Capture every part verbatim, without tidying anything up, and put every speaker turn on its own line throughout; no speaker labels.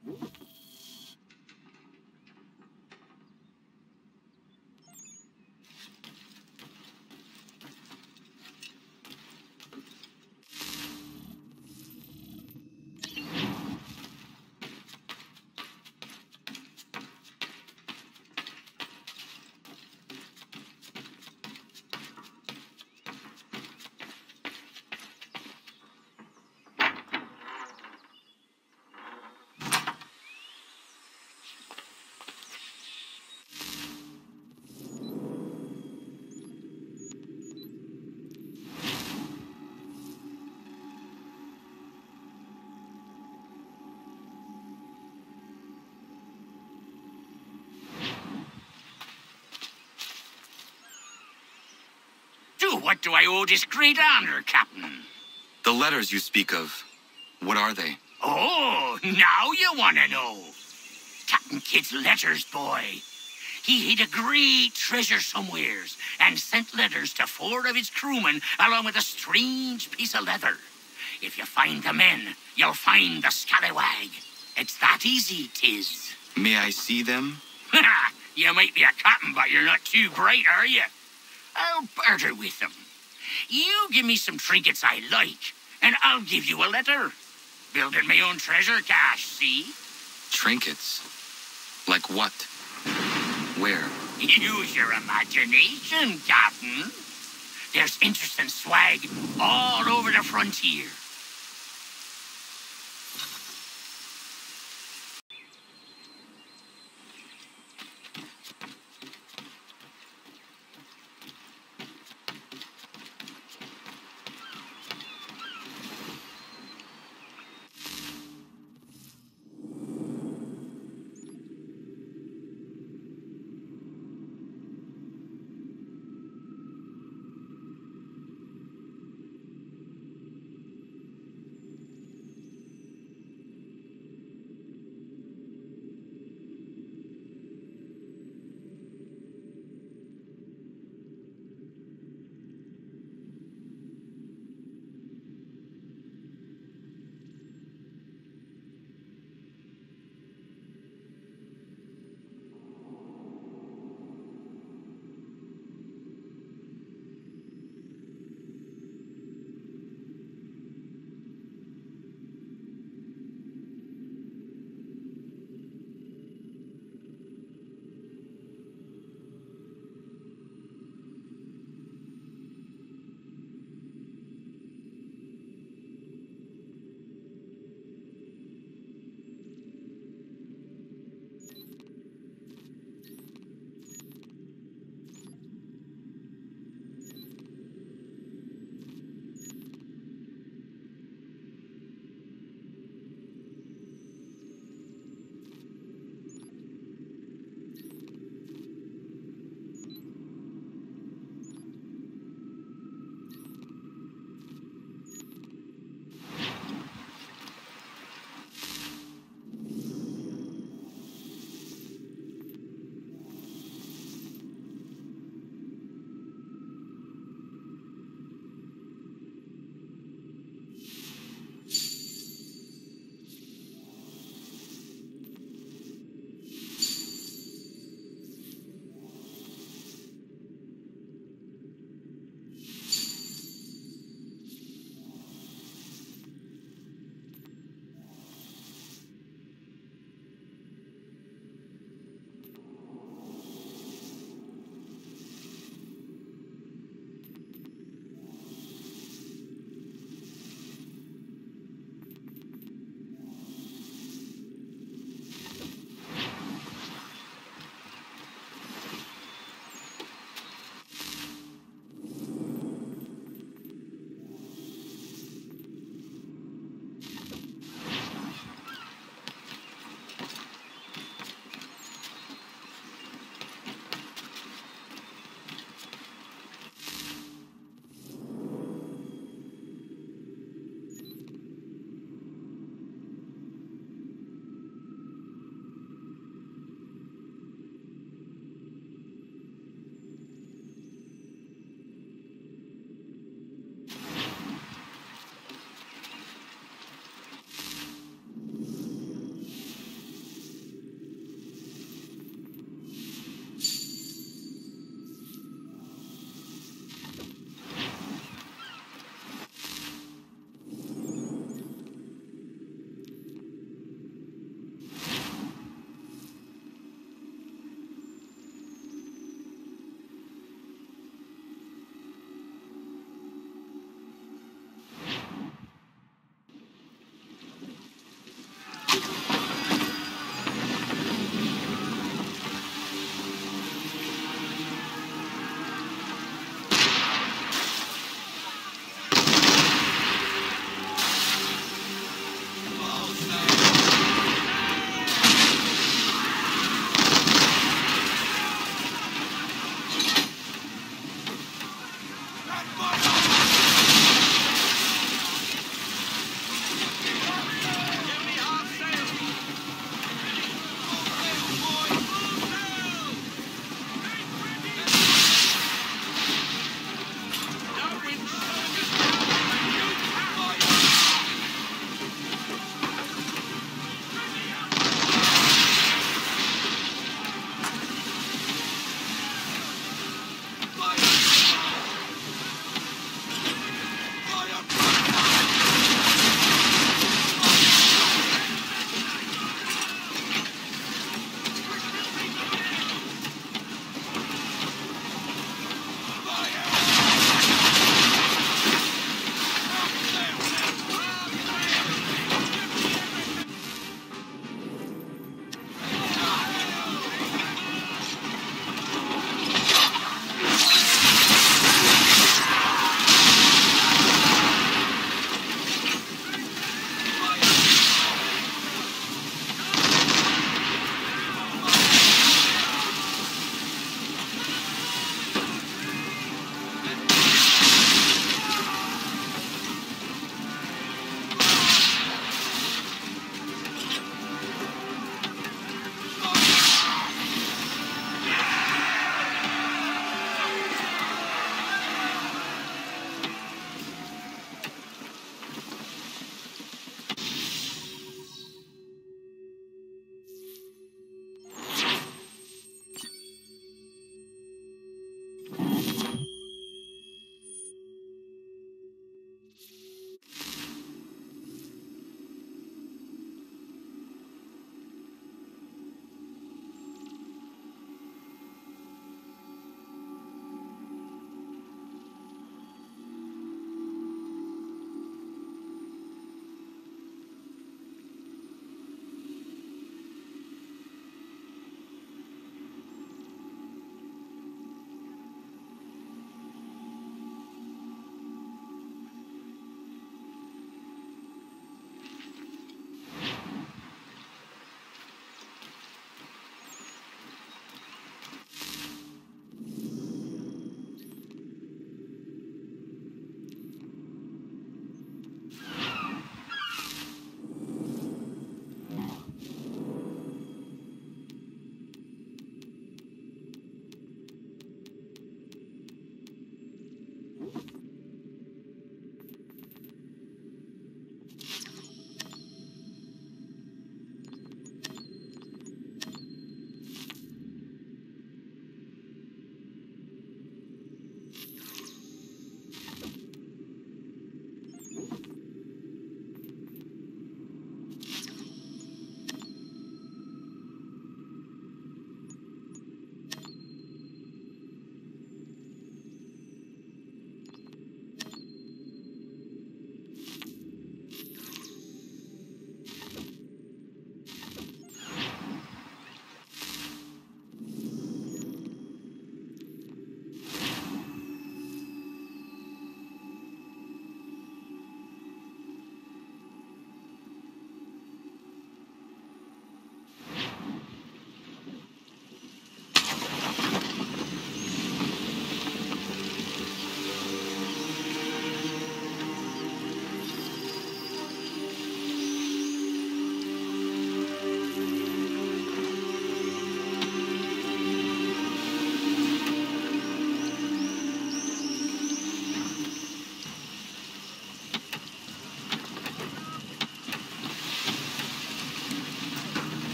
To what do I owe this great honor, Captain?
The letters you speak of, what are they?
Oh, now you want to know. Captain Kidd's letters, boy. He hid a great treasure somewheres and sent letters to four of his crewmen along with a strange piece of leather. If you find the men, you'll find the scallywag. It's that easy, 'tis.
May I see them?
You might be a captain, but you're not too bright, are you? I'll barter with them. You give me some trinkets I like, and I'll give you a letter. Building my own treasure cache, see?
Trinkets? Like what? Where?
Use your imagination, Captain. There's interesting swag all over the frontier.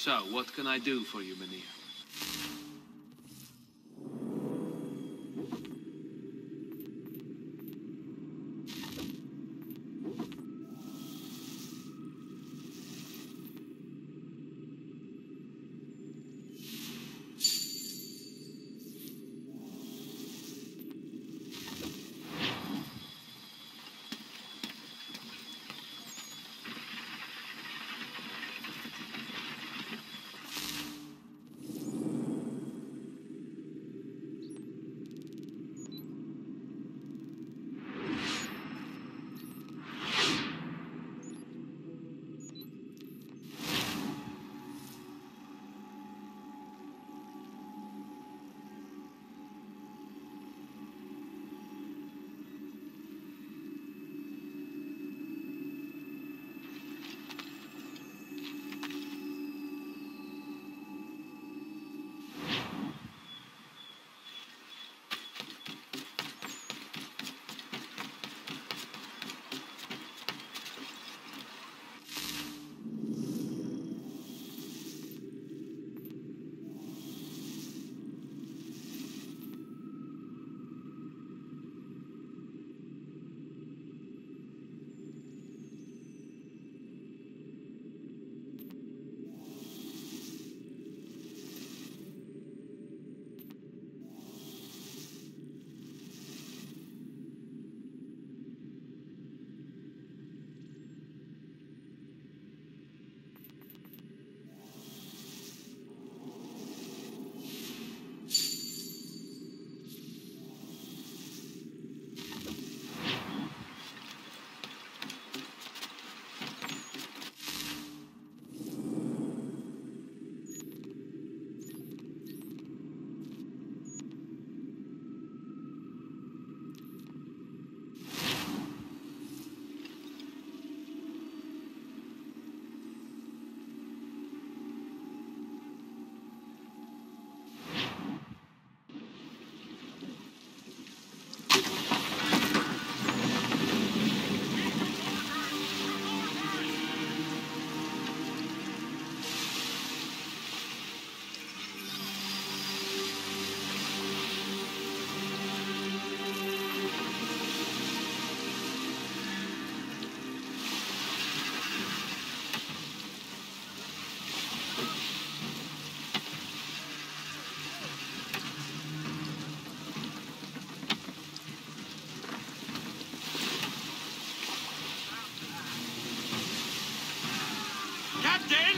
So, what can I do for you, Mynheer?
Captain!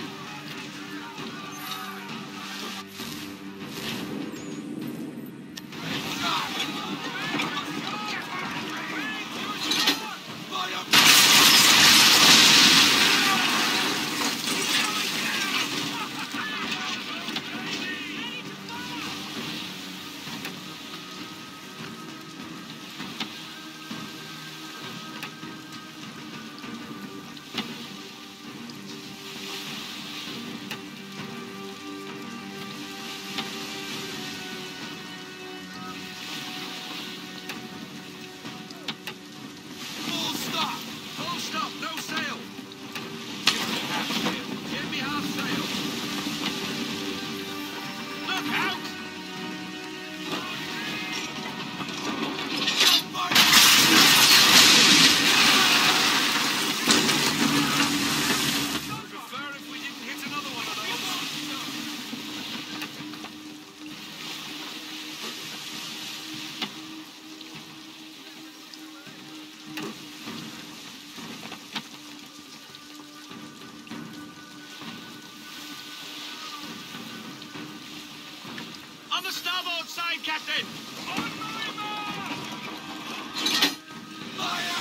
On the starboard side, Captain! On my mark! Fire!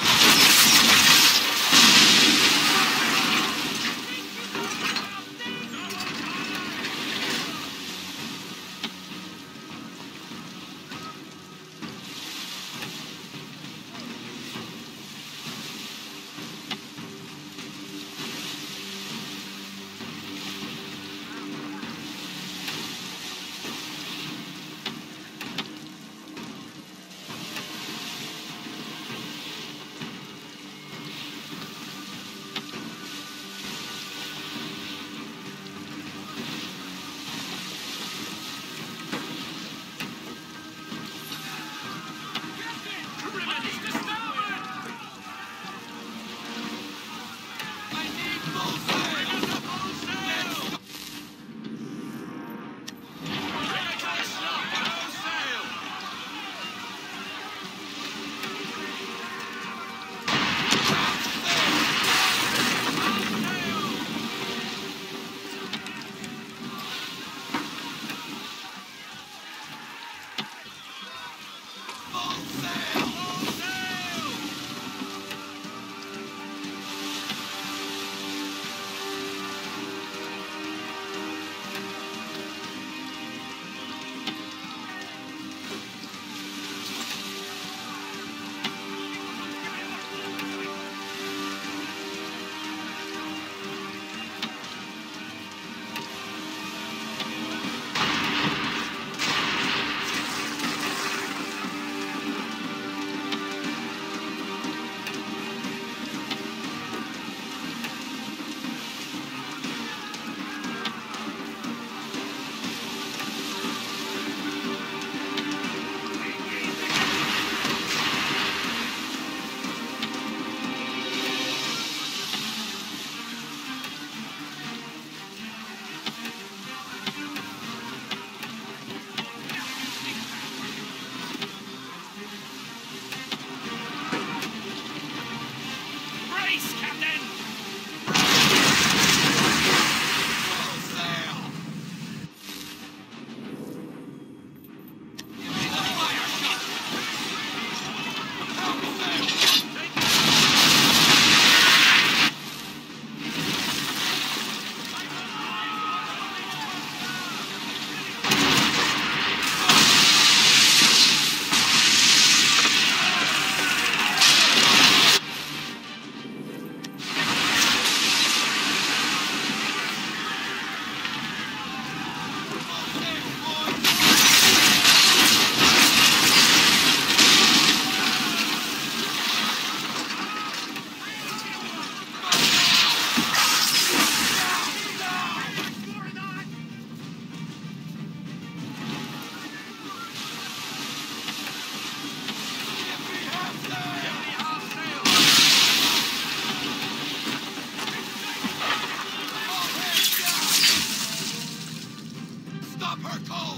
are cold!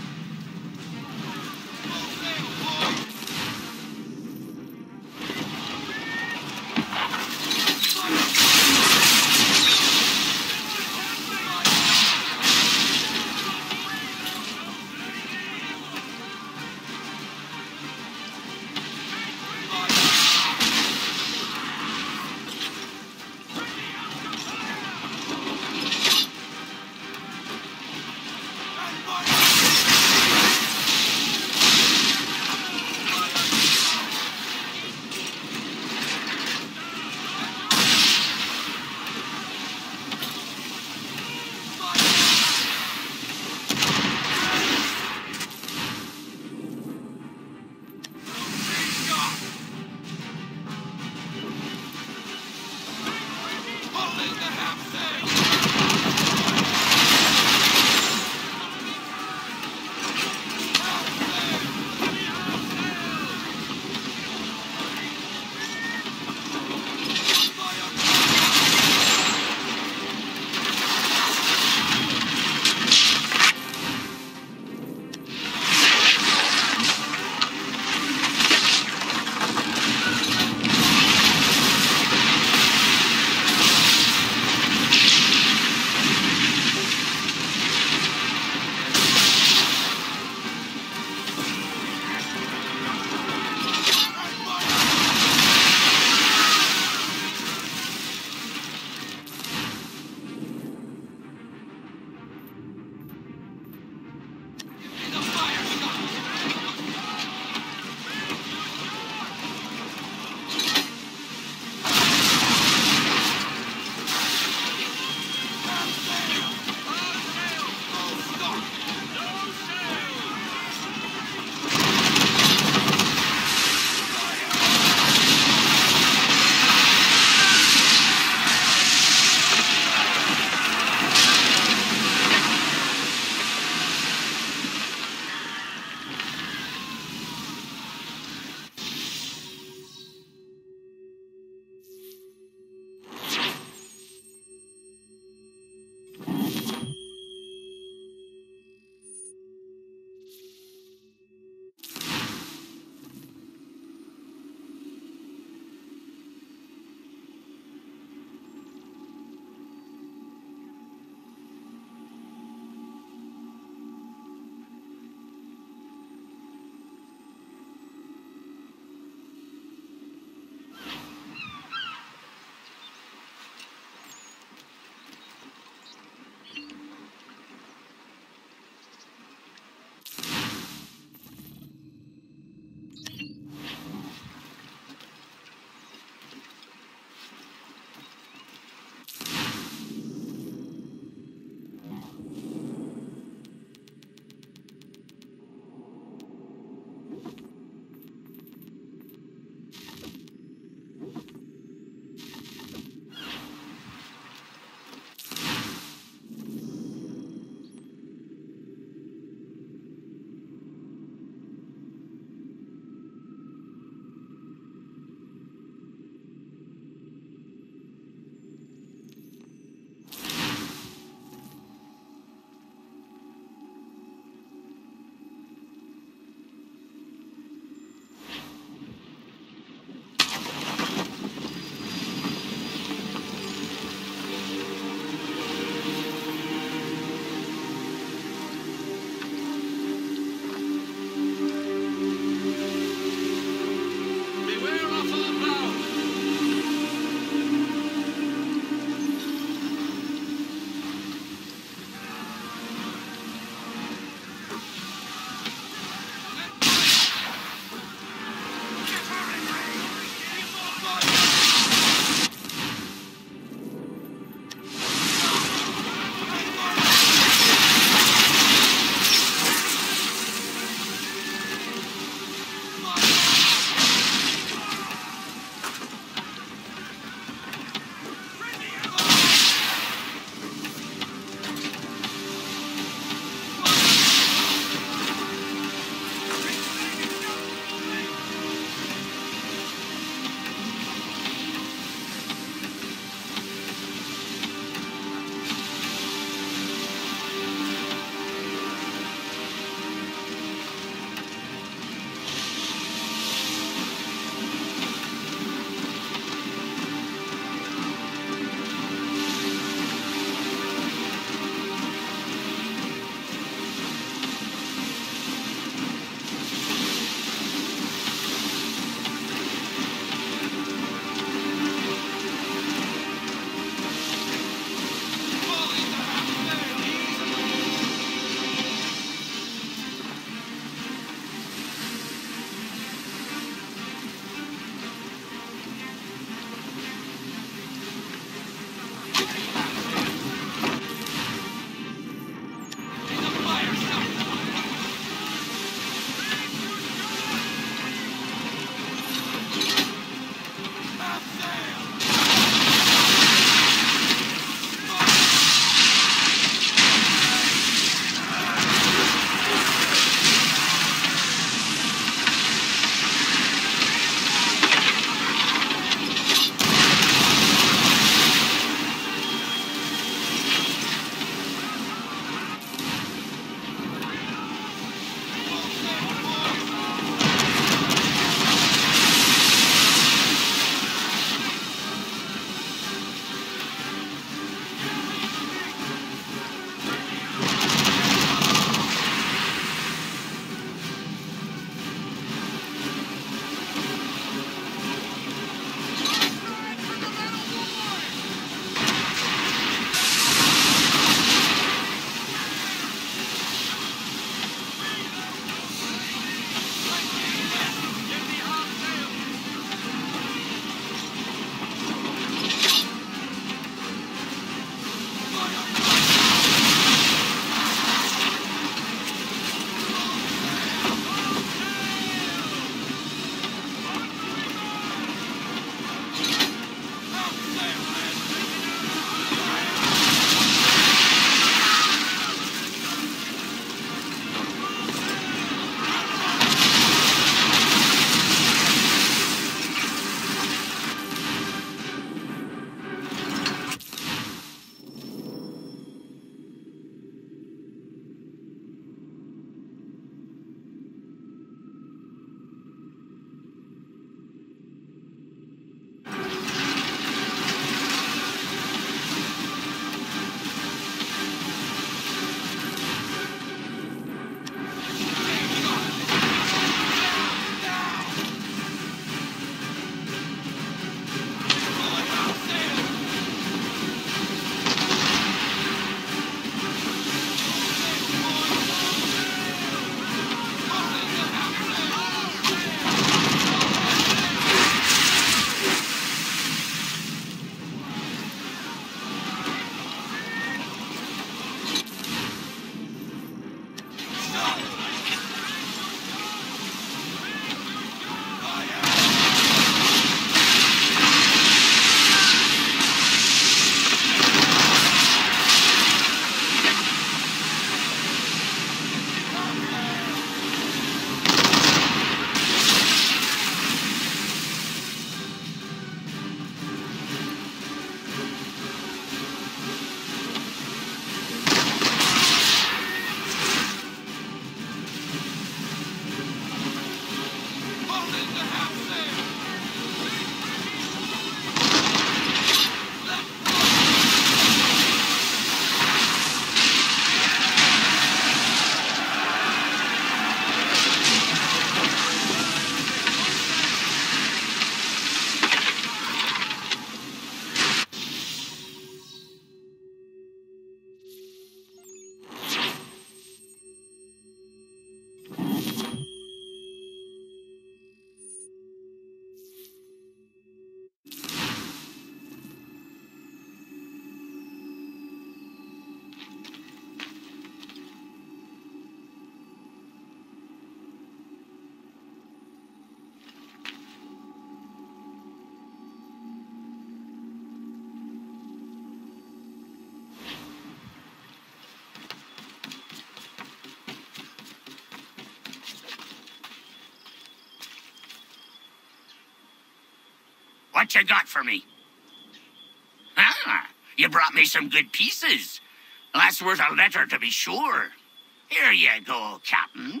What you got for me? Ah, you brought me some good pieces. That's worth a letter to be sure. Here you go, Captain.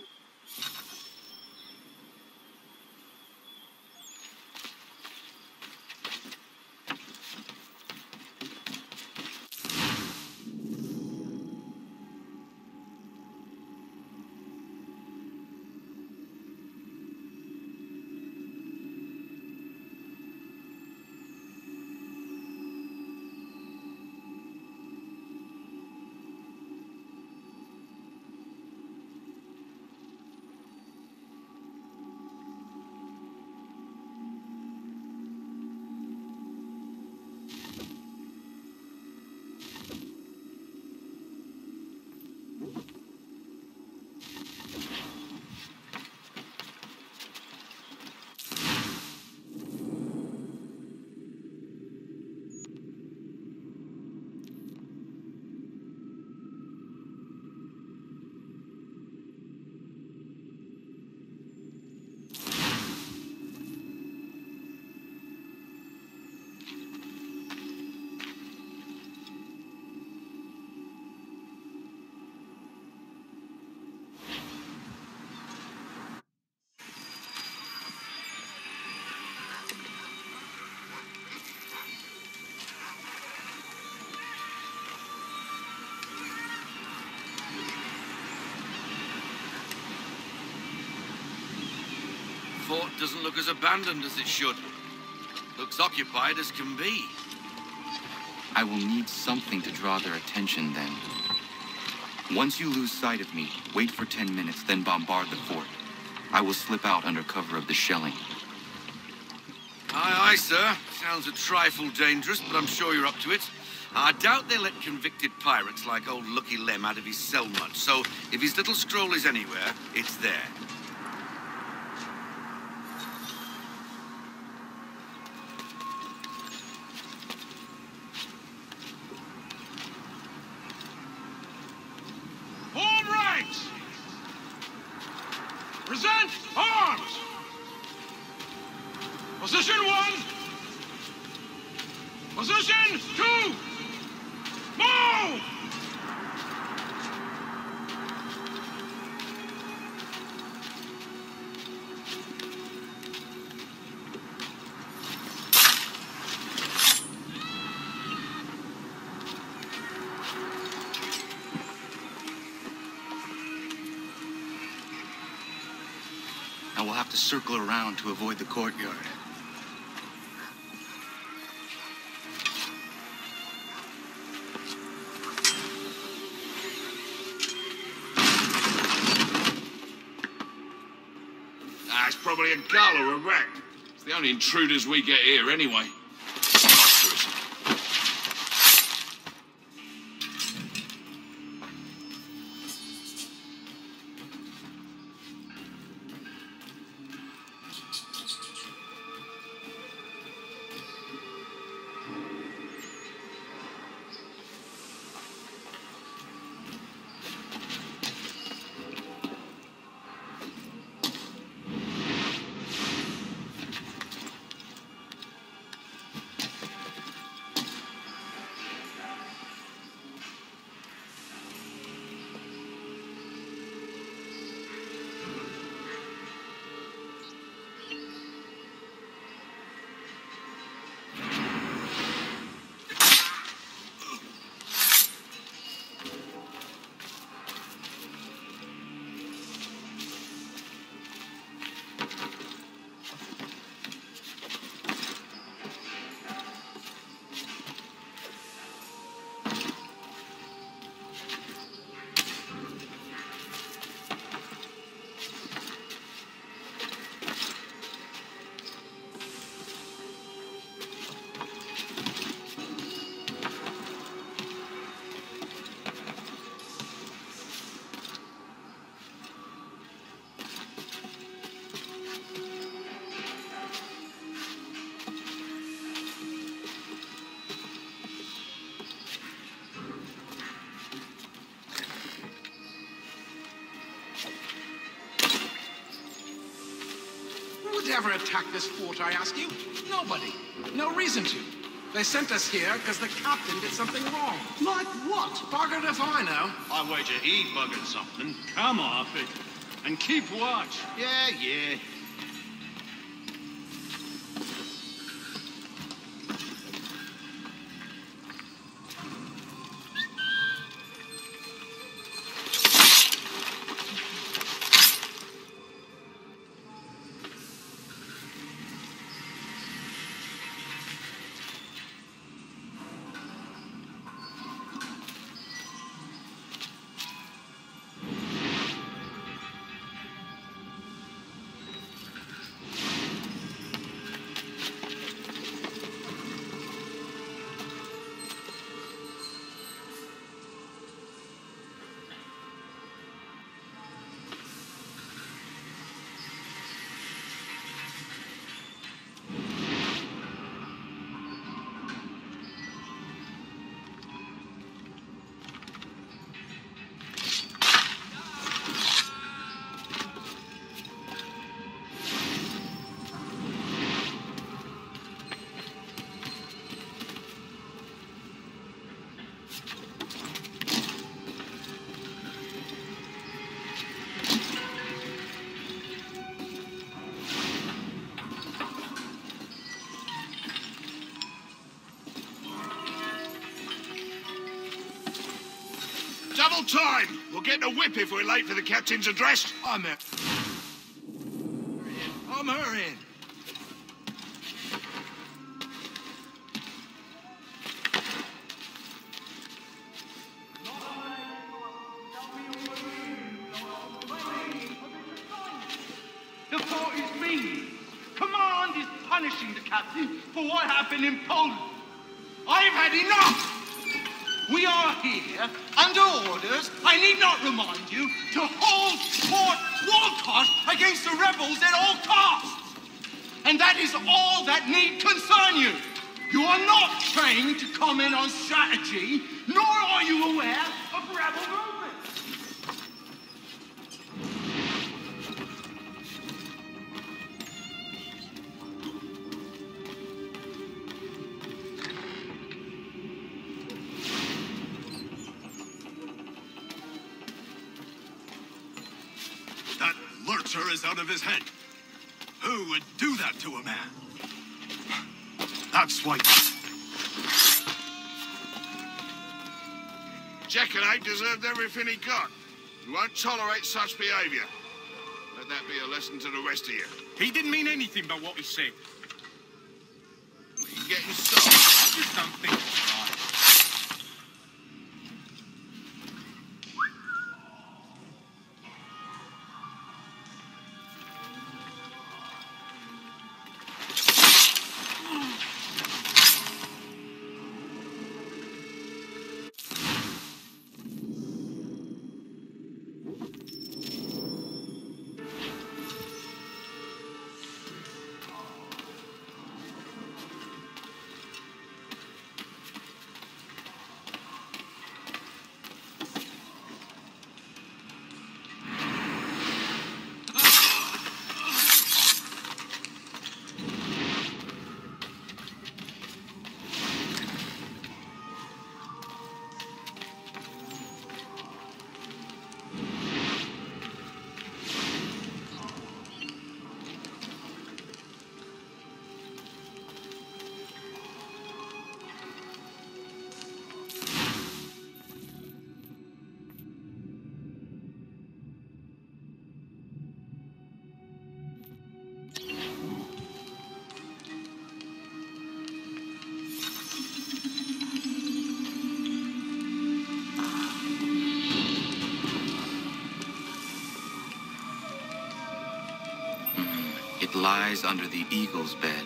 Fort doesn't look as abandoned as it should. Looks occupied as can be.
I will need something to draw their attention then. Once you lose sight of me, wait for ten minutes, then bombard the fort. I will slip out under cover of the shelling.
Aye, aye, sir. Sounds a trifle dangerous, but I'm sure you're up to it. I doubt they let convicted pirates like old Lucky Lem out of his cell much, so if his little scroll is anywhere, it's there.
Present arms! Position one! Position two! Move!
I will have to circle around to avoid the courtyard.
Ah, it's probably a gull or a rat. It's the only intruders we get here anyway. Who would ever attack this fort, I ask you? Nobody.
No reason to. They sent us here because the captain did something wrong.
Like what?
Buggered if I know.
I wager he buggered something. Come off it. And keep watch.
Yeah, yeah.
Double time! We'll get a whip if we're late for the captain's address.
I'm in. I'm hurrying.
The thought is me. Command is punishing the captain for what happened in Poland. I've had enough! We are here, under orders, I need not remind you, to hold Fort Walcott against the rebels at all costs. And that is all that need concern you. You are not trained to comment on strategy, nor are you aware of rebel movement.
That lurcher is out of his head. Who would do that to a man? That's why...
Jackanate deserved everything he got. We won't tolerate such behaviour. Let that be a lesson to the rest of you.
He didn't mean anything by what he said.
You're getting soft.
I just don't think it's right.
It lies under the eagle's bed.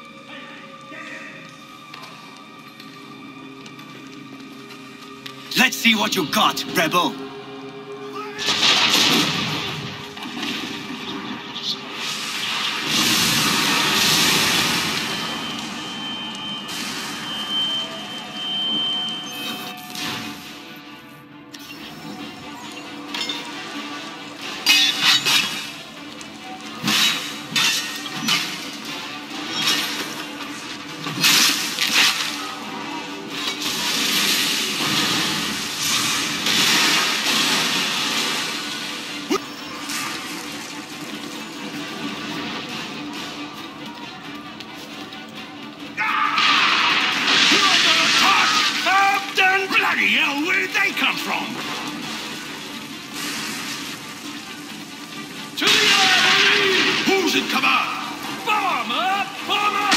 Let's see what you got, rebel.
from?
To the army! Who's in command?
Bomber! Bomber!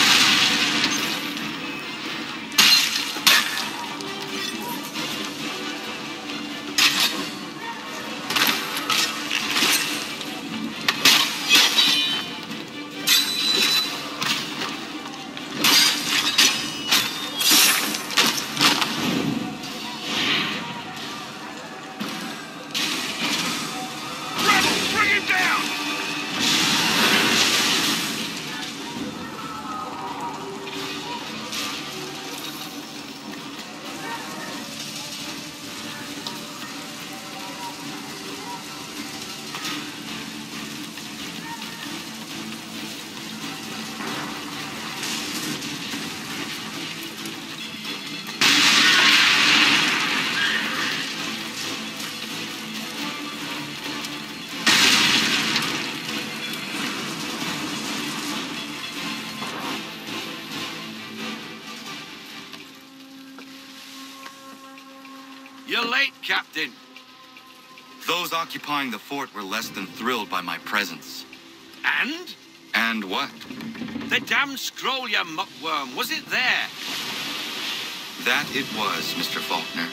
You're late, Captain.
Those occupying the fort were less than thrilled by my presence.
And?
And what?
The damn scroll, you muckworm. Was it there?
That it was, Mister Faulkner.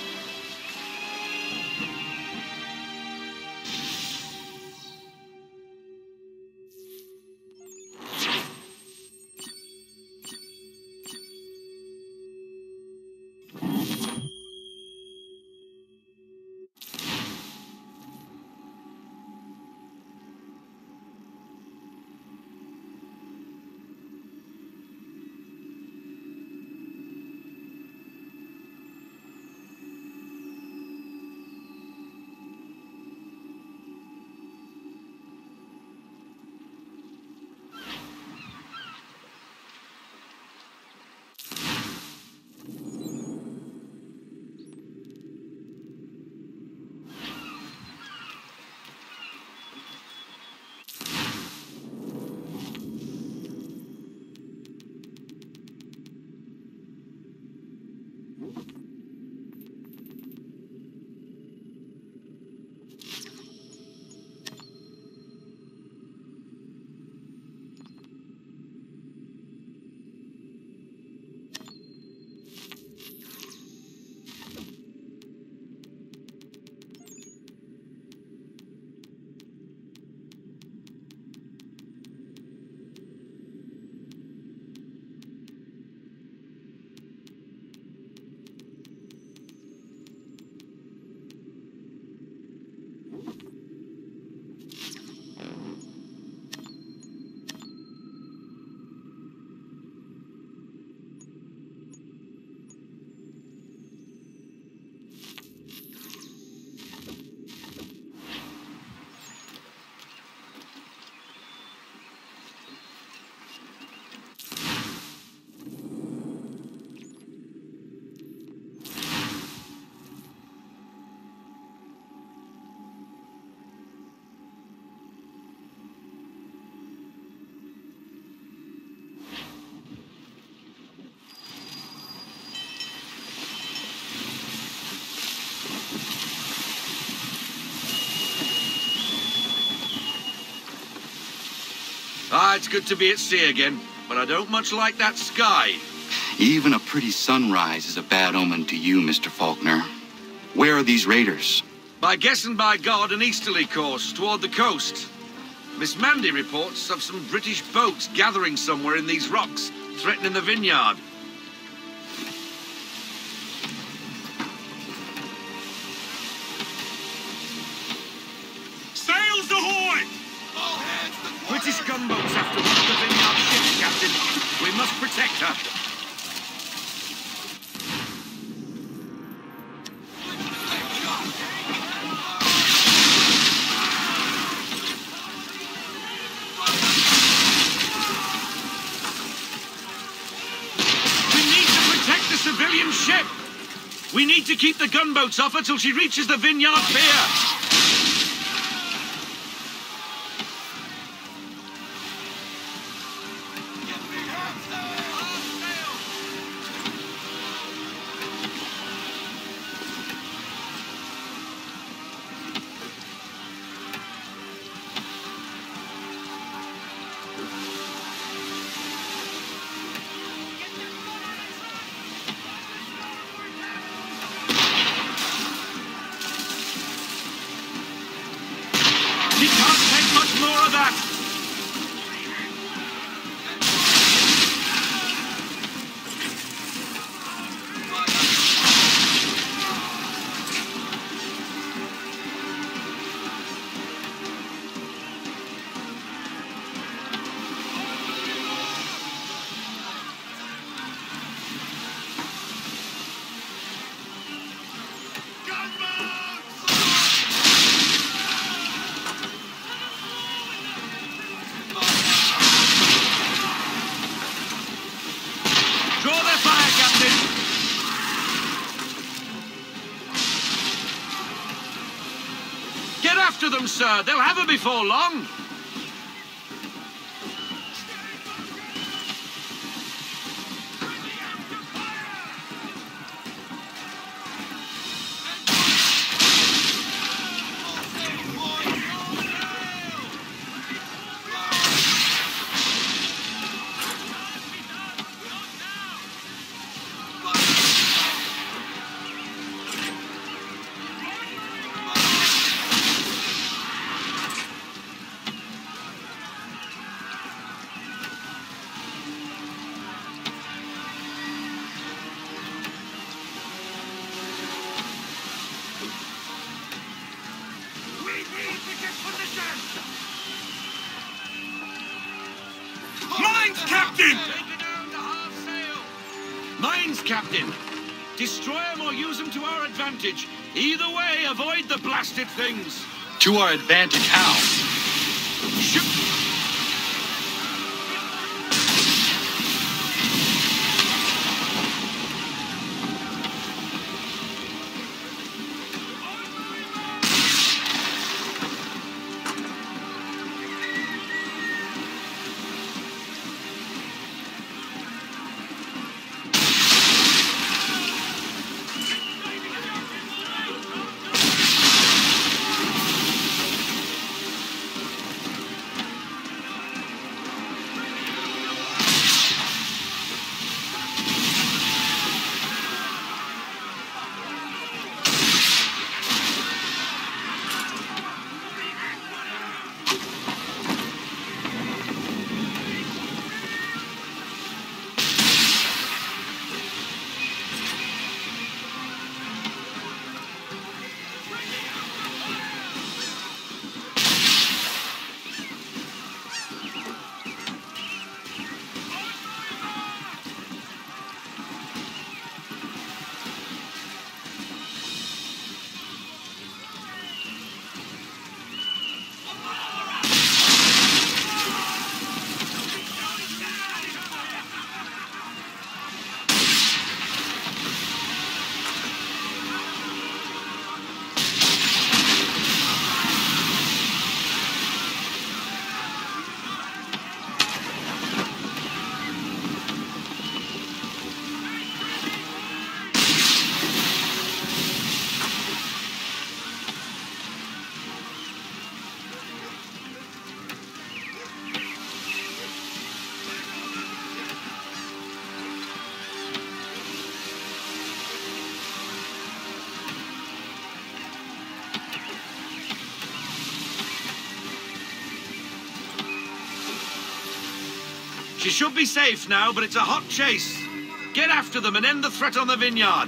Ah, it's good to be at sea again, but I don't much like that sky.
Even a pretty sunrise is a bad omen to you, Mister Faulkner. Where are these raiders?
By guess and by God, an easterly course toward the coast. Miss Mandy reports of some British boats gathering somewhere in these rocks, threatening the vineyard.
Sails ahoy!
British gunboats after one of the vineyard ships, Captain. We must protect her. We need to protect the civilian ship. We need to keep the gunboats off her till she reaches the vineyard pier.
Draw that! Draw their fire, Captain! Get after them, sir! They'll have her before long!
Mines, Captain!
Mines, Captain! Destroy them or use them to our advantage. Either way, avoid the blasted things.
To our advantage, how?
Shoot! She should be safe now, but it's a hot chase. Get after them and end the threat on the vineyard.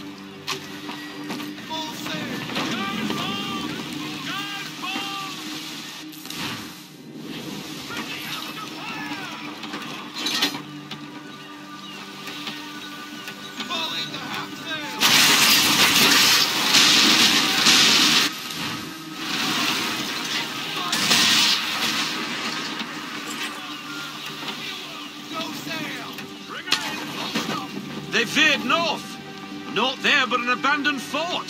They veered north. Naught there but an abandoned fort.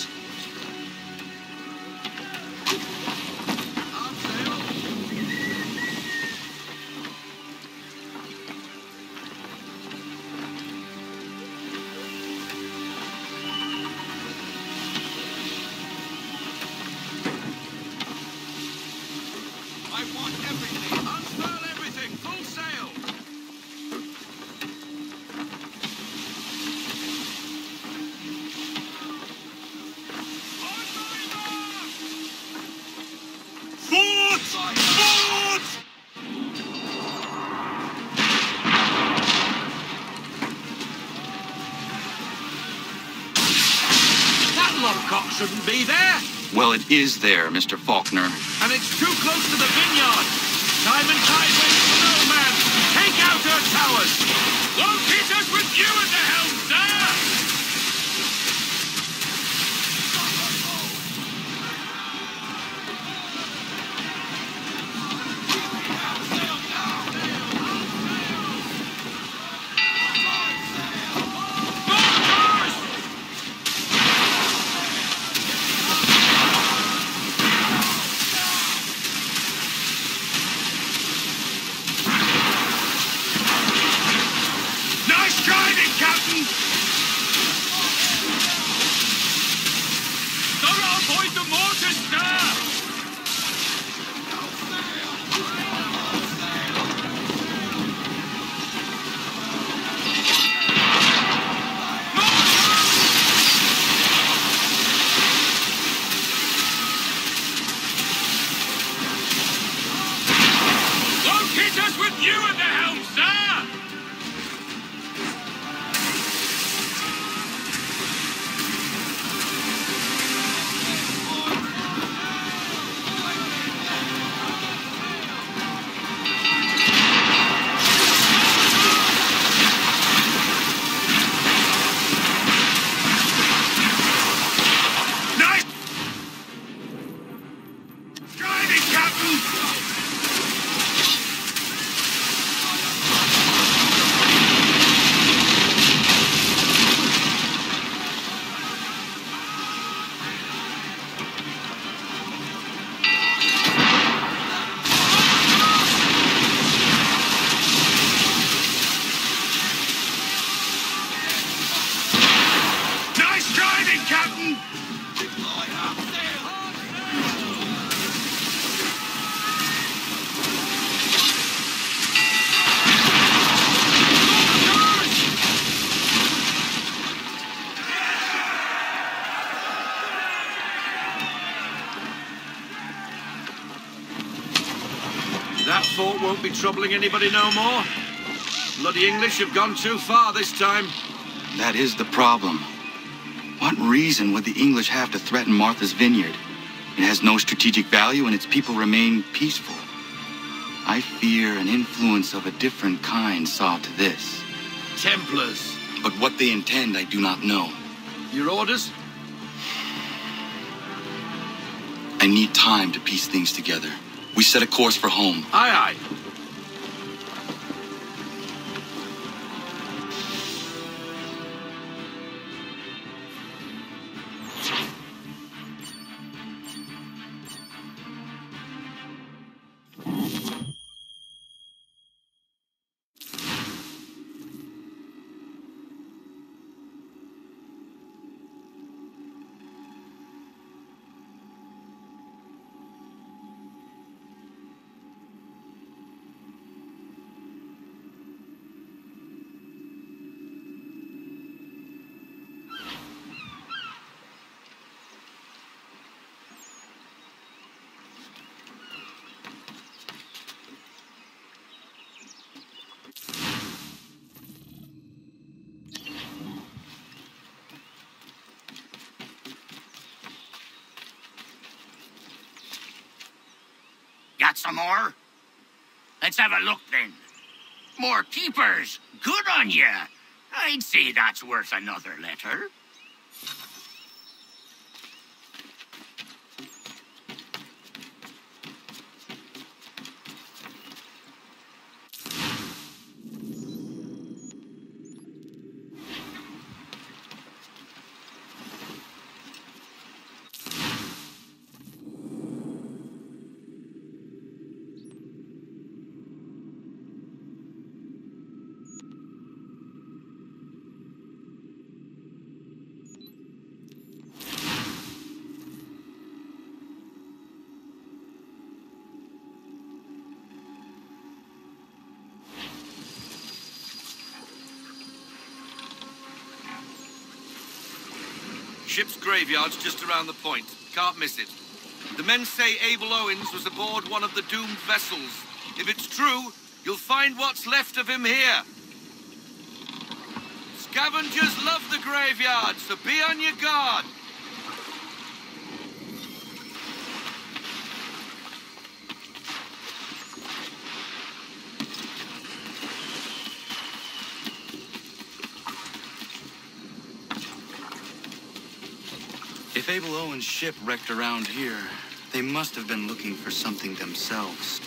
I want everything. Unfurl everything. Full sail.
logcock shouldn't be there.
Well, it is there, Mister Faulkner.
And it's too close to the vineyard. Time and tide waits for no man. Take out her towers.
Won't hit us with you at the helm, sir!
That fort won't be troubling anybody no more. Bloody English have gone too far this time.
That is the problem. What reason would the English have to threaten Martha's Vineyard? It has no strategic value and its people remain peaceful. I fear an influence of a different kind saw to this.
Templars.
But what they intend, I do not know.
Your orders?
I need time to piece things together. We set a course for home.
Aye, aye.
Got some more? Let's have a look then. More peepers. Good on ya. I'd say that's worth another letter.
Ship's graveyard's just around the point. Can't miss it. The men say Abel Owens was aboard one of the doomed vessels. If it's true, you'll find what's left of him here. Scavengers love the graveyard, so be on your guard.
If Abel Owen's ship wrecked around here, they must have been looking for something themselves.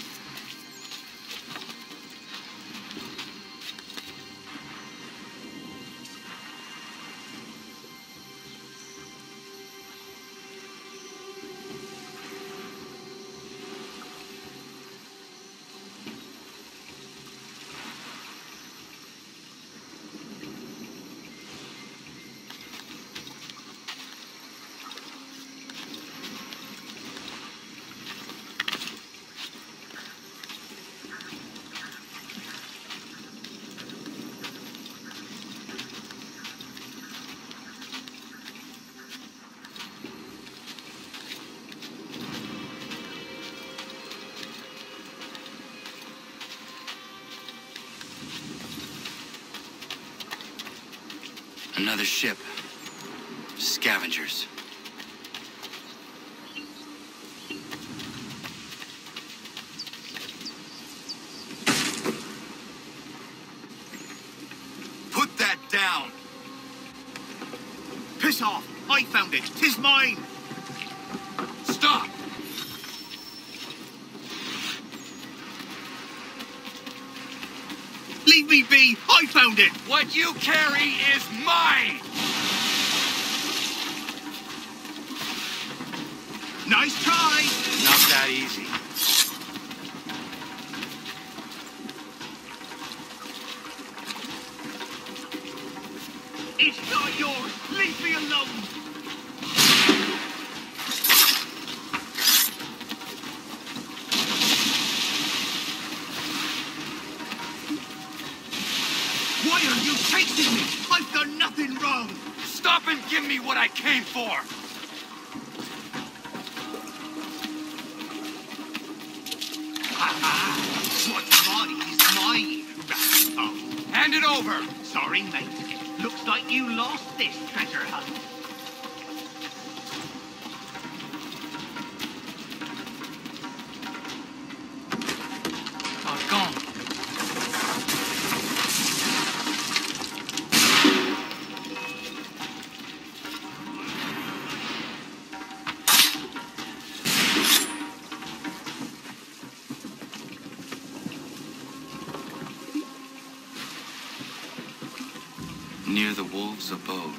Another ship. Scavengers.
Put that down! Piss off! I found it! Tis mine! Stop! Leave me be! I found it!
What you carry is mine!
Nice try!
Not that easy.
It's not yours! Leave me alone! Why are you chasing me? I've done nothing wrong!
Stop and give me what I came for!
What's mine is mine, rascal.
Hand it over!
Sorry, mate. Looks like you lost this treasure hunt.
Oh, gone. Near the wolves' abode.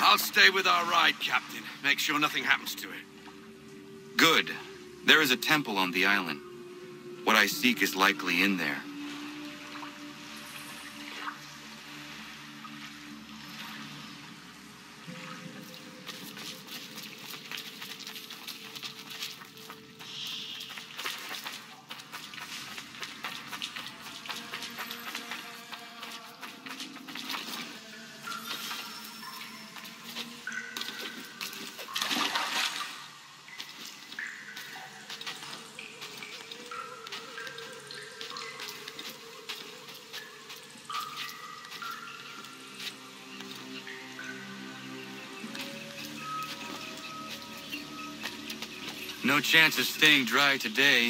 I'll stay with our ride, Captain. Make sure nothing happens to it.
Good. There is a temple on the island. What I seek is likely in there. No chance of staying dry today.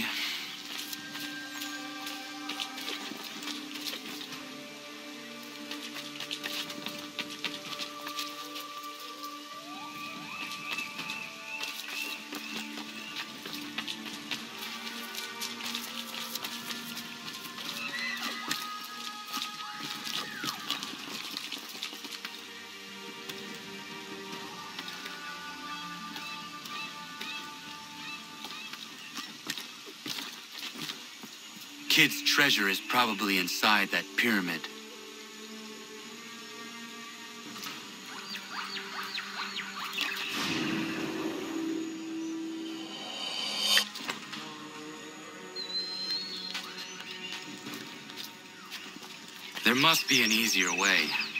Kid's treasure is probably inside that pyramid. There must be an easier way.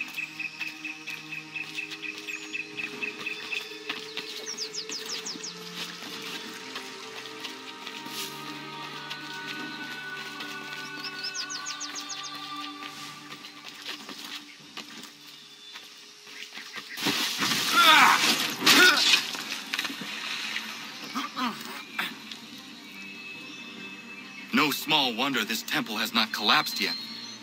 No small wonder this temple has not collapsed yet.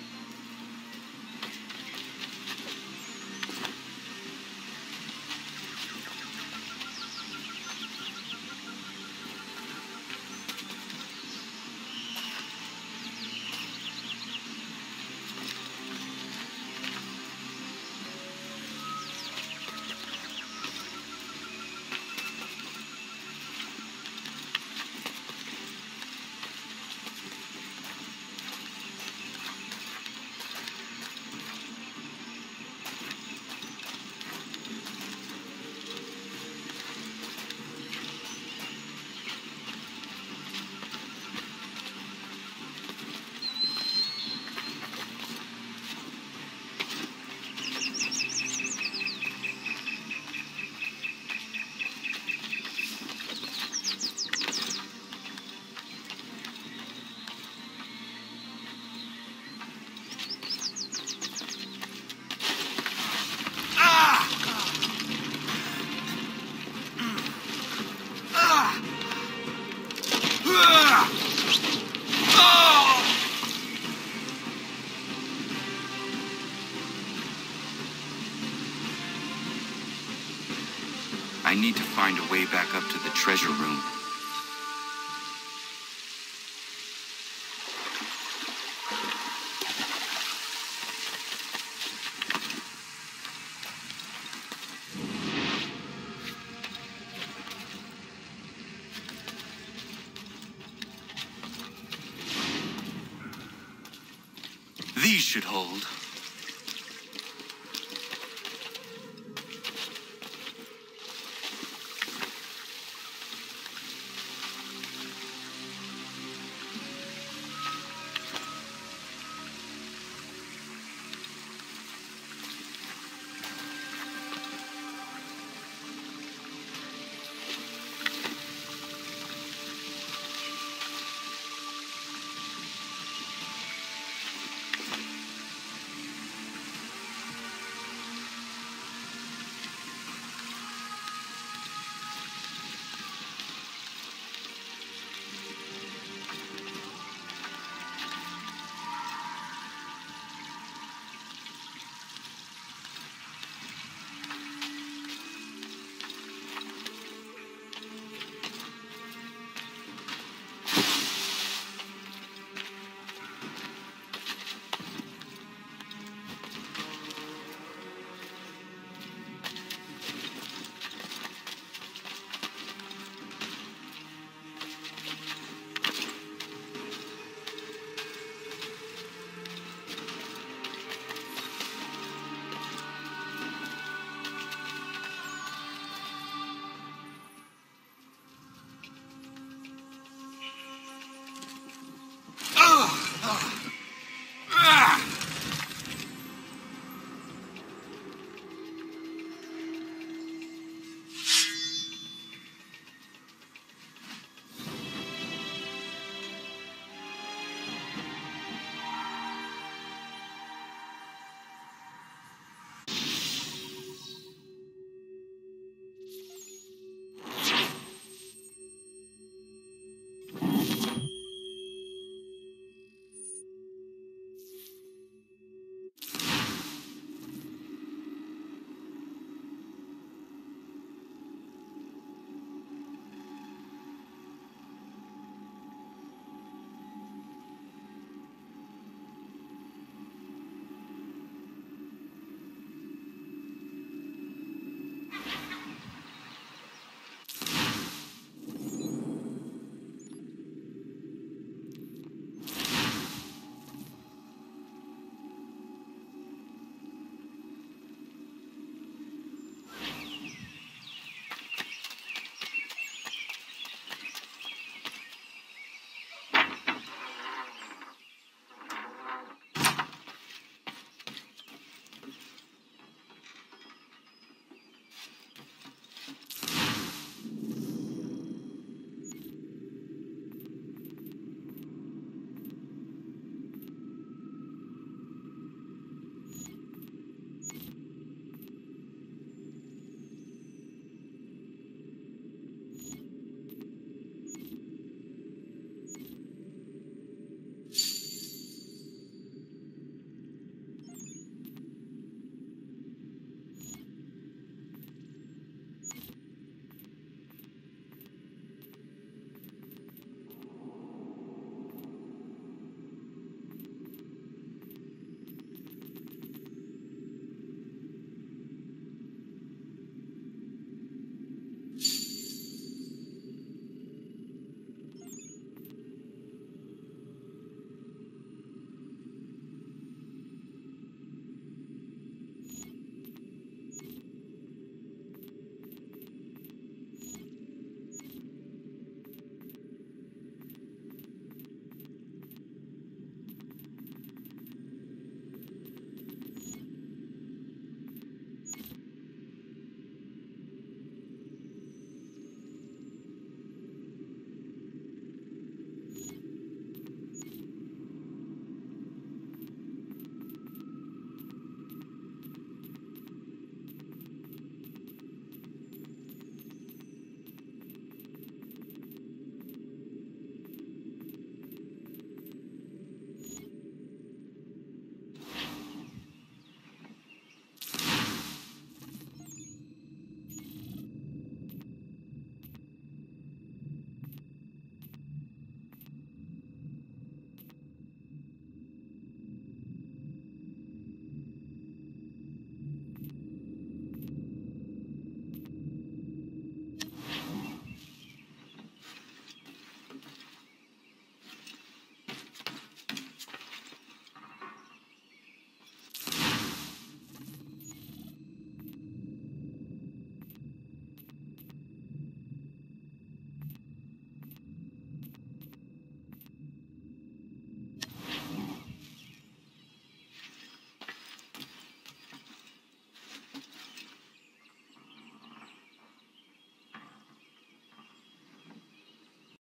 I need to find a way back up to the treasure room. These should hold.